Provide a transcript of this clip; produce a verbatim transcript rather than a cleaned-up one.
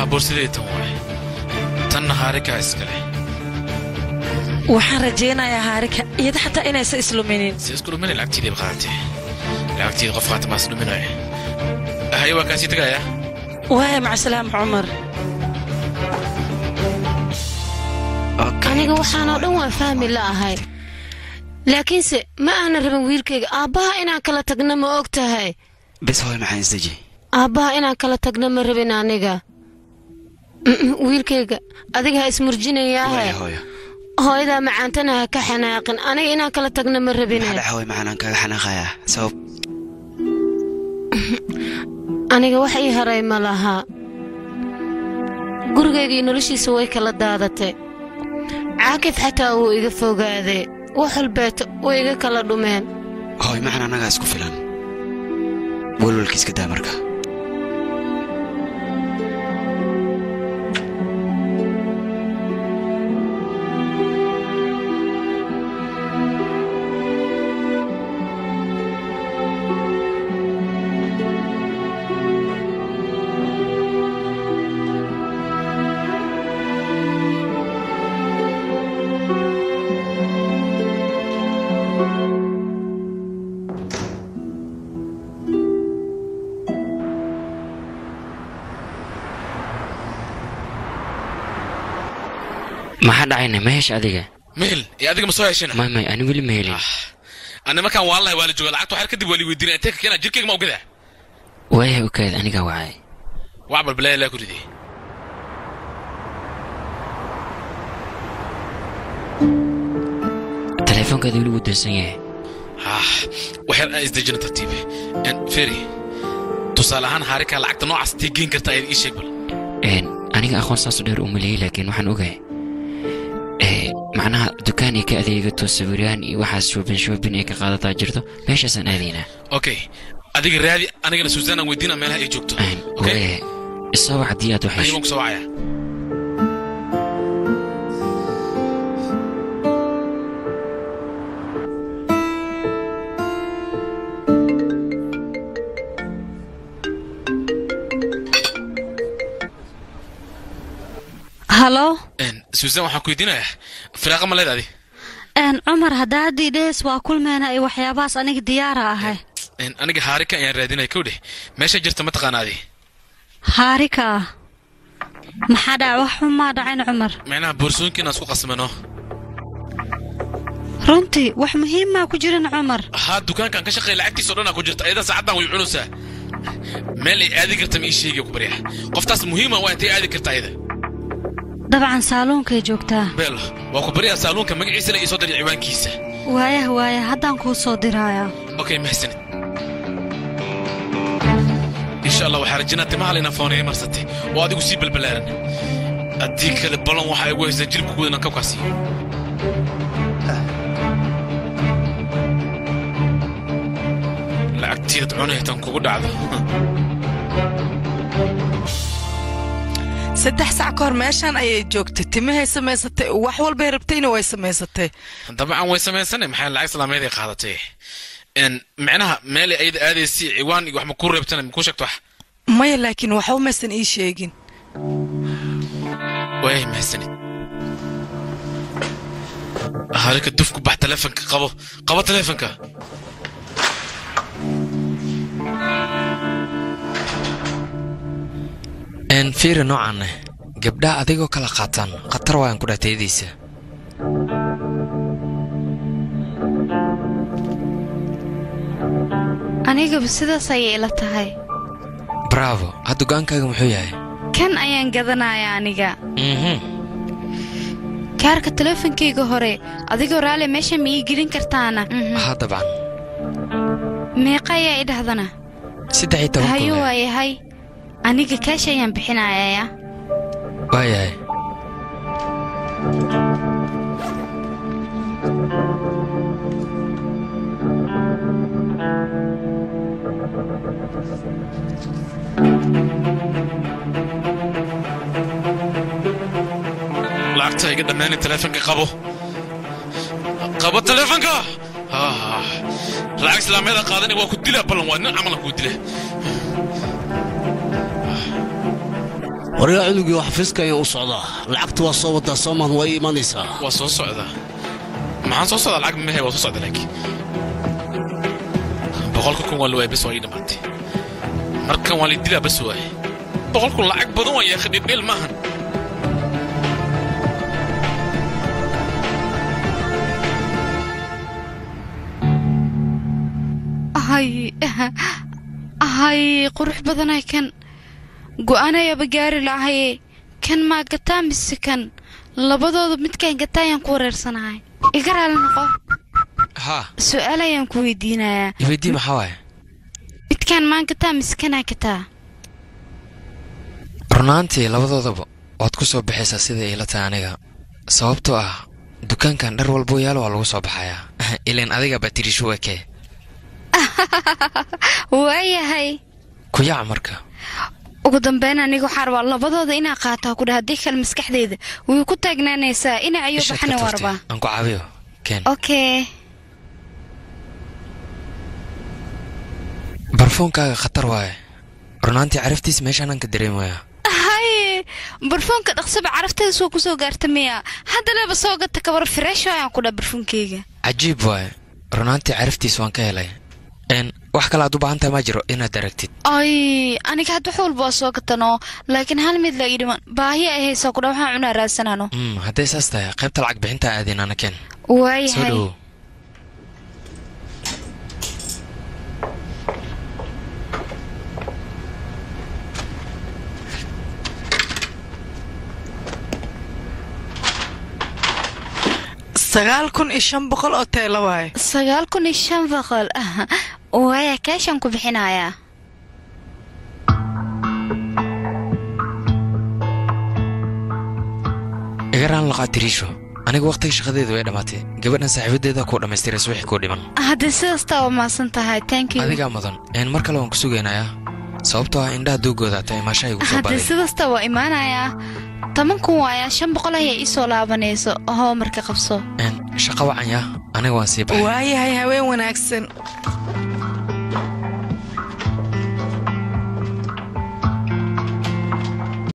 بورسيدي تموي تنا هاركا اسكله waxaan rajeynayaa haarika iyada xataa inaysan isluuminin si isluumin lacagtii baqaatay lacagtii qof qaata ma isluuminayo hay waa kaasi tagaya waa ma salaam Umar aniga waxaan oo dhan waan fahmi laahay laakiinse ma aan rabin wiilkayga aabaha inaan kala tagno ma ogtahay bas hooy maxaan isdaji aabaha inaan kala tagno ma rabin aniga wiilkayga adiga ha ismurjinayaa hooyo hooyada macaantana ka xanaaqin aniga inaan kala tagno ma rabin hada hooy maxaan kaga xanaaqayaa sabab aniga wax ii haray ma laha gurigayga noloshiisa way kala daadatay caakif xataa uu iga fogaaday wax walbeeto way iga kala dhumeen hooy maxaan anaga isku filan walwalkiiska daa marka ما حد عينه ما هيش أديك مهل يا أديك مسوي شنو ما ما أنا ولي مهلي آه. أنا ما كان والله ولا جوال عطوا حركة دي ولي ودينا أنتك كنا جركك ما وكذا ويه وكذا أنا قواعي وعبر بلا لا كل دي تلفون كذا ولي ودي سنيه آه وحير إزدجنا ترتيبه إن فيري تصالحان حركة لعقت نوع استيجين كرتا إيش يقبل إن أنا أخوان صاصو دير أملي لكن وحن أوجي إيه معناها دكاني كأذي قلتو سبريان وحاس شوبين شوبين إيه كقادة تاجرته ماشي أسان أذينا أوكي أديك الرياضي أنا قلنا سوزانا ودينا مالها إيه جوكتو أوكي الصواع ديات وحش أيوة صواعية هلو إن سوزان waxaan ku weydiinayaa firaaqa ma leedahay een Umar hadaadii dhees waa kulmeena ay waxyaabaas aniga diyaar ahay in aniga haarika ayaan raadinay kowde meesha jirta ma taqaanaadi haarika maxaa dhac wax ma dhacin Umar macnaha boorsooyinkiina isku qasmano runtii wax muhiim ma ku jirin Umar ha dukaankan ka shaqeey lacagtiisa dhan ku jirta ayada saacadan way cunaysaa meel ay aadi karta ma ii sheegay ku bariya qoftaas muhiim ah waa intay aadi kartaa ayada dabcan saaloonkay joogtaa beel waa ku bariya saalonka magaciisa iyo soo diray ciwaankiisa waaya waaya haddaan ku soo diraya okay mahsan insha Allah waxa rajinaa timahalina foonay marsatay oo adigu si balbalaaran adii kale balan waxa ay weysa jilbkooda ka kaasi lacagtiida cunaytan kugu dhacdo saddex sac ka hor meeshan ayay joogtay timahay samaysatay wax walba rabtayna way samaysatay dabcan way samaysanay maxay lacag salaameed ay qaadatay in macnaha meel ay aadaysi ciwaan iyo wax ma ku reebtana ma ku sheegto wax maya laakiin waxa uu meesan ii sheegin way meesanid halka dufku bax telefonka qabo qabo telefonka إن فير نوعنا قبل أديكو كلا قاتن قطر وين كده تيديسه aniga sidaas ay ila tahay برافو هادو كانكاga muxuu yahay kan ayaan gadanayaa aniga mhm kaarka telefonkeyga hore adigoo raali meesha ma ii gelin kartaana ha dabcan meeqa ayaa idhahdana saddex iyo toban hayo waayahay aniga kaash ayaan bixinayaa waayahay lacagta iga dhammaan telefonka qabo qabo telefonka ah lacag islaamada qaadani waa ku dilaa balan waa nin amal ku dilaa وريا عدوغي وحفظك يا أصعدا لعقت وصوت صومان وي مانيسا وصو صعدا ما سoo socda lacag ma hay waa soo socda laakiin boqolka kun waa loo bes waa idamaatay markan waa la dilaa bes waa boqolku lacag badan waa yaa khadib il maahan hay hay qurux badan ay kan go'aanaya bagaari lahay kan ma gataa mise kan labadooda midkaan gataayaan ku wareersanahay iga raali noqo ha su'aal ayaan ku weydiinayaa iweydii maxaa waaye midkaan maan gataa mise kanaa gataa runaantii labadoodaba waad ku soo baxaysaa sida ila tahay aniga sababtoo ah dukaankan dhar walboo yaalo waa lagu soo baxayaa ileen adiga baa tirishu ekee waayahay ku yac marka ugu dambeyn aniga waxaa rabaa labadooda inaa qaataa ku dhaha haddii kale maskaxdeeda way ku taagnaanaysaa ina ayuu baxana waa rabaa aan ku caabiyo keen okay barfoonkaaga khatar waaye runaantii caraftiis meeshaanaan ka dareemayaa hay barfoonka dhaqsaba carafteeda soo ku soo gaarta miya hadda leeba soo gata kabar fresh ayaan ku dhaha barfoonkeyga cajiib waaye runaantii caraftiis waan ka helay een wax kale aad u baahan tahay ma jiro inaad aragtid ay aniga hadda wax walba soo gatano laakiin hal mid la ii dhiman baahi ay haysaa ku dhaha waxaan cunaa raadsanaano mm hadday saas tahay qaybta lacag bixinta aadin ana keen waayahay sagaal kun iyo shan boqol oo teelo waaye sagaal kun iyo shan boqol waaya kaashaan ku bixinayaa igaraan laqaa tiriisho aniga waqtiga shaqadeedu way dhammaatay gabadhan saaxiibadeeda ku dhammaystiray wixii ku dhiman hadda sidaastaa waa mahadsan tahay thank you adigaa mudan een mar kale waan ku sugaynayaa sababtoo ah indhaha duugooda ta imaashaha igu soo baday hadda sidaastaa waa imaanayaa toban kun waayaa shan boqol ayaa ii soo laabanayso hoo marka qabso een shaqo wacan yaa aniga waan sii baxay waayahay haween wanaagsan